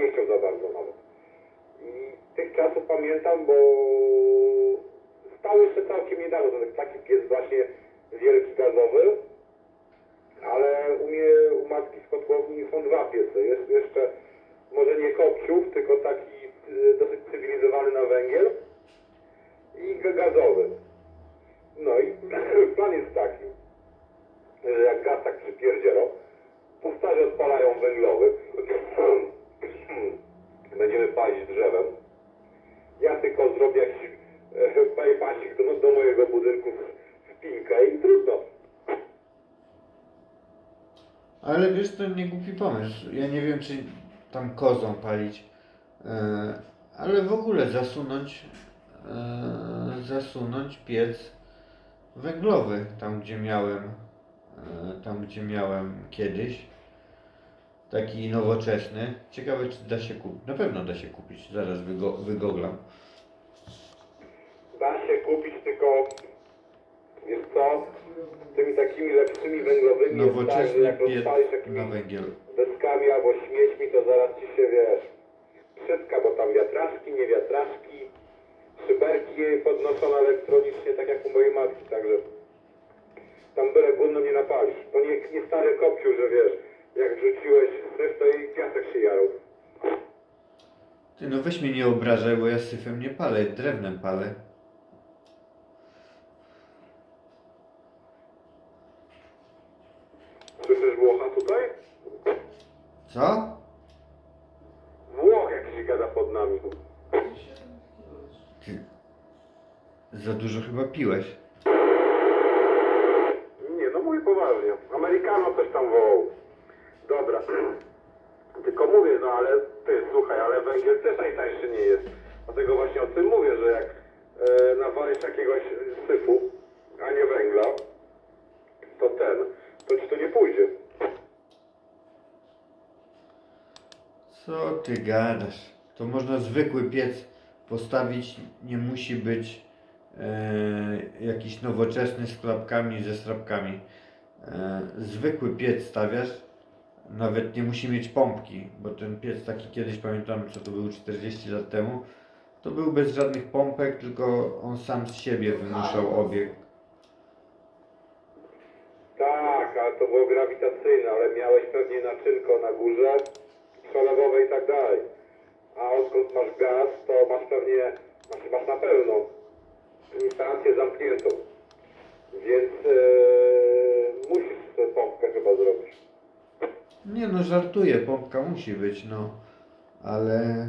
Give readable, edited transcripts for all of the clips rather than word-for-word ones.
nie chciał za bardzo nawet. I tych czasów pamiętam, bo stał jeszcze całkiem niedawno, to taki piec właśnie wielki gazowy, ale u matki z kotłowni są dwa piece. Jest jeszcze może nie kopciów, tylko taki dosyć cywilizowany na węgiel i gazowy. No i plan jest taki, że jak gaz tak przypierdzielą, to starzy odpalają węglowy. Będziemy palić drzewem. Ja tylko zrobię jakiś bypassik do mojego budynku w pinkę i trudno. Ale wiesz, to nie głupi pomysł. Ja nie wiem, czy tam kozą palić, ale w ogóle zasunąć piec węglowy tam gdzie miałem kiedyś, taki nowoczesny. Ciekawe, czy da się kupić. Na pewno da się kupić, zaraz wygoglam. Da się kupić, tylko wiesz co, z tymi takimi lepszymi węglowymi nowoczesny jest tak, że jak piec rozpalisz takimi na węgiel. deskami albo śmiećmi, to zaraz ci się, wiesz, wszystka, bo tam wiatraczki, nie wiatraczki, szyberki podnoszą elektronicznie, tak jak u mojej matki, także tam byle gówno nie napalisz. To nie stary kopciu, że wiesz, jak wrzuciłeś syf, to i piasek się jarał. Ty, no weź mnie nie obrażaj, bo ja syfem nie palę, drewnem palę. Słyszysz Włocha tutaj? Co? Włoch jakiś gada pod nami. Ty za dużo chyba piłeś. Nie, no mówię poważnie. Amerykano coś tam wołał. Dobra. Tylko mówię, no ale ty, słuchaj, ale węgiel też najtańszy nie jest. Dlatego właśnie o tym mówię, że jak nawalisz jakiegoś syfu, a nie węgla, to ci to nie pójdzie. Co ty gadasz? To można zwykły piec postawić, nie musi być jakiś nowoczesny z klapkami, ze strapkami. Zwykły piec stawiasz, nawet nie musi mieć pompki, bo ten piec taki kiedyś, pamiętam, co to był 40 lat temu, to był bez żadnych pompek, tylko on sam z siebie wymuszał obieg. Tak, ale to było grawitacyjne, ale miałeś pewnie naczynko na górze, przelewowe i tak dalej. A odkąd masz gaz, to masz pewnie, masz na pewno instancję zamkniętą. Więc musisz sobie pompkę chyba zrobić. Nie no, żartuję, pompka musi być, no, ale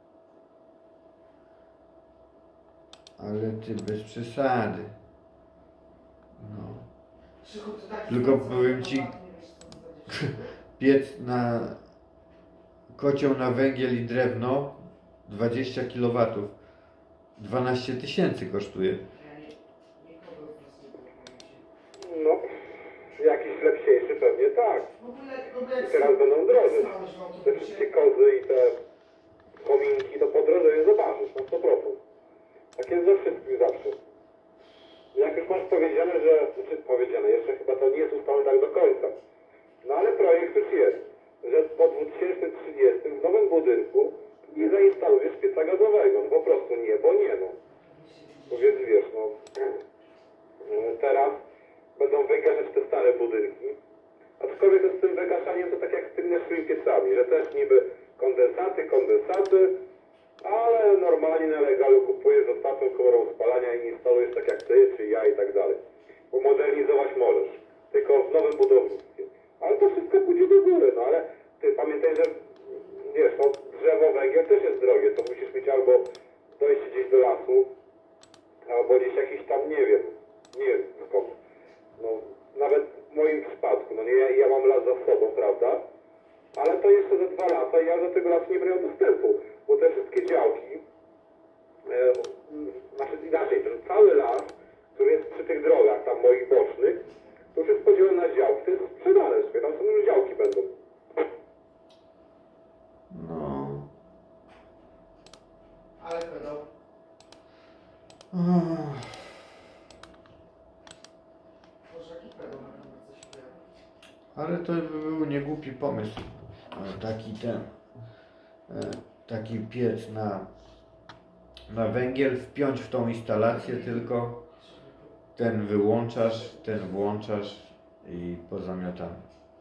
ty bez przesady. No. Tylko powiem ci, piec na kocioł na węgiel i drewno 20 kW 12 000 kosztuje. No, jakiś lepsiejszy pewnie tak. I teraz będą droży. Te wszystkie kozy i te kominki to podrożeje, zobaczysz, na 100%. Tak jest ze wszystkim zawsze. Jak już masz powiedziane, jeszcze chyba to nie jest ustalone tak do końca. No ale projekt już jest, że po 2030 w nowym budynku nie zainstalujesz pieca gazowego. No po prostu nie, bo nie no. Bo więc wiesz, no teraz będą wygaszać te stare budynki. Aczkolwiek to z tym wygaszaniem to tak jak z tymi naszymi piecami, że też niby kondensaty, ale normalnie na legalu kupujesz ostatnią komorą spalania i instalujesz tak jak ty, czy ja i tak dalej. Bo modernizować możesz, tylko w nowym budownictwie. Ale to wszystko pójdzie do góry, no ale ty pamiętaj, że wiesz, no drzewo, węgiel też jest drogie, to musisz mieć albo dojść gdzieś do lasu, albo gdzieś jakiś tam, nie wiem skąd. No, nawet w moim przypadku, no nie, ja mam las za sobą, prawda? Ale to jeszcze za 2 lata i ja do tego lasu nie będę miał dostępu, bo te wszystkie działki, znaczy inaczej, ten cały las, który jest przy tych drogach tam moich bocznych, to już jest podzielone na działki, to jest sprzedane, sobie, tam są już działki będą. No. Ale pedał. Może jaki pedał na kamerce się pojawia? Ale to by był niegłupi pomysł. Taki ten. taki piec na węgiel, wpiąć w tą instalację tylko, ten wyłączasz, ten włączasz i pozamiatane.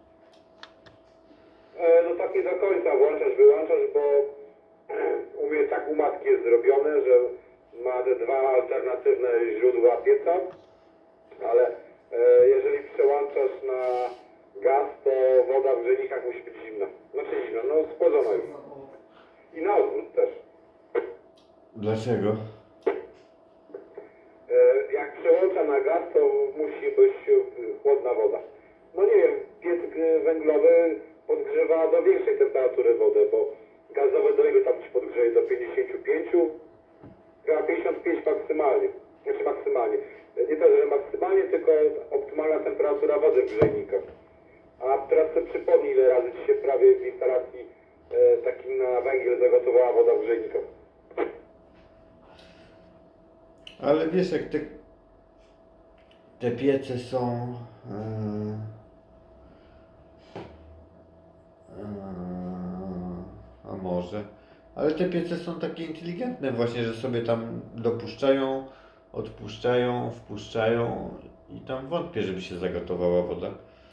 No tak nie do końca włączasz, wyłączasz, bo u mnie tak u matki jest zrobione, że ma te dwa alternatywne źródła pieca, ale jeżeli przełączasz na gaz, to woda w grzejnikach musi być zimna. Znaczy zimna, no schłodzona już. I na odwrót też. Dlaczego? Jak przełącza na gaz, to musi być chłodna woda. No nie wiem, piec węglowy podgrzewa do większej temperatury wodę, bo gazowy do ilu tam ci podgrzeje? Do 55? Chyba 55 maksymalnie. Znaczy maksymalnie. Nie to, że maksymalnie, tylko optymalna temperatura wody w grzejnikach. A teraz sobie przypomnij, ile razy ci się prawie w instalacji takim na węgiel zagotowała woda w grzejnikach. Ale wiesz, jak te piece są a może, ale te piece są takie inteligentne właśnie, że sobie tam dopuszczają, odpuszczają, wpuszczają i tam wątpię, żeby się zagotowała woda.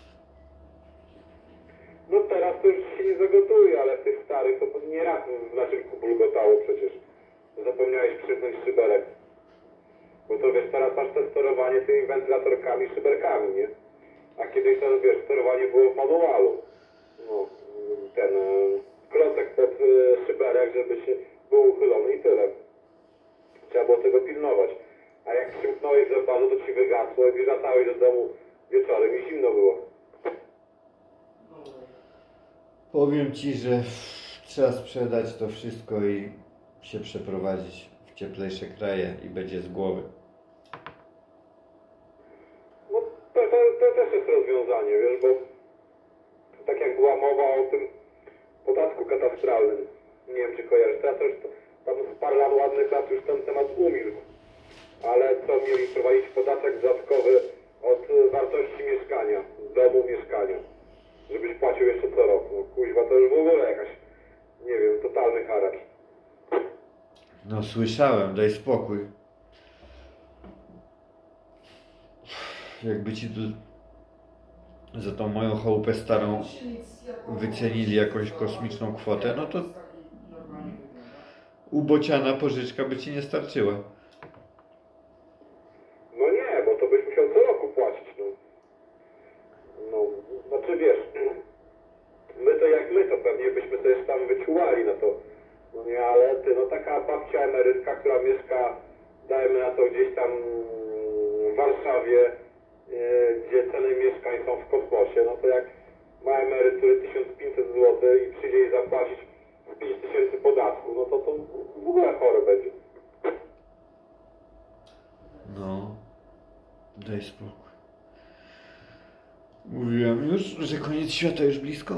No teraz to już się nie zagotuje, ale w tych starych to nie raz w naczynku bulgotało przecież. Zapomniałeś przypnąć szyberek. Bo to wiesz, teraz masz te sterowanie tymi wentylatorkami, szyberkami, nie? A kiedyś to wiesz, sterowanie było w manualu. No, ten klocek pod szyberek, żeby się był uchylony i tyle. Trzeba było tego pilnować. A jak przymknąłeś za bardzo, to ci wygasło i wracałeś do domu wieczorem i zimno było. Powiem Ci, że trzeba sprzedać to wszystko i się przeprowadzić w cieplejsze kraje i będzie z głowy. No to też jest rozwiązanie, wiesz, bo tak jak była mowa o tym podatku katastralnym, nie wiem czy kojarzysz, teraz już tam z parę lat, ładnych lat już ten temat umilkł, ale co mieli wprowadzić podatek dodatkowy od wartości mieszkania, domu mieszkania, żebyś płacił jeszcze co roku. No kuźwa, to już w ogóle jakaś, nie wiem, totalny haracz. No słyszałem, daj spokój. Jakby Ci tu za tą moją chałupę starą wycenili jakąś kosmiczną kwotę, no to ubociana pożyczka by Ci nie starczyła. No nie, bo to byś musiał co roku płacić, no. No, znaczy wiesz, my to jak my, to pewnie byśmy też tam wyczuwali na to. No nie, ale ty, no taka babcia emerytka, która mieszka, dajmy na to gdzieś tam w Warszawie, gdzie ceny mieszkań są w kosmosie, no to jak ma emeryturę 1500 zł i przyjdzie jej zapłacić 5000 podatku, no to w ogóle chore będzie. No, daj spokój. Mówiłem już, że koniec świata już blisko.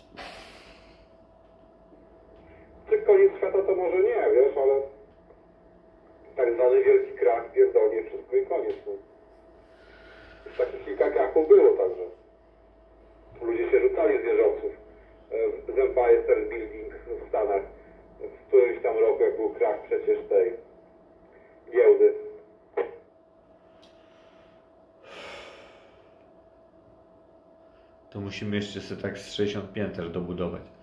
Czy koniec świata to może nie, wiesz, ale tak zwany wielki krach pierdolnie wszystko i koniec. No. Już takich kilka krachów było także. Ludzie się rzucali z wieżowców. Z Empire State Building w Stanach w którymś tam roku, jak był krach przecież tej giełdy. To musimy jeszcze sobie tak z 60 pięter dobudować.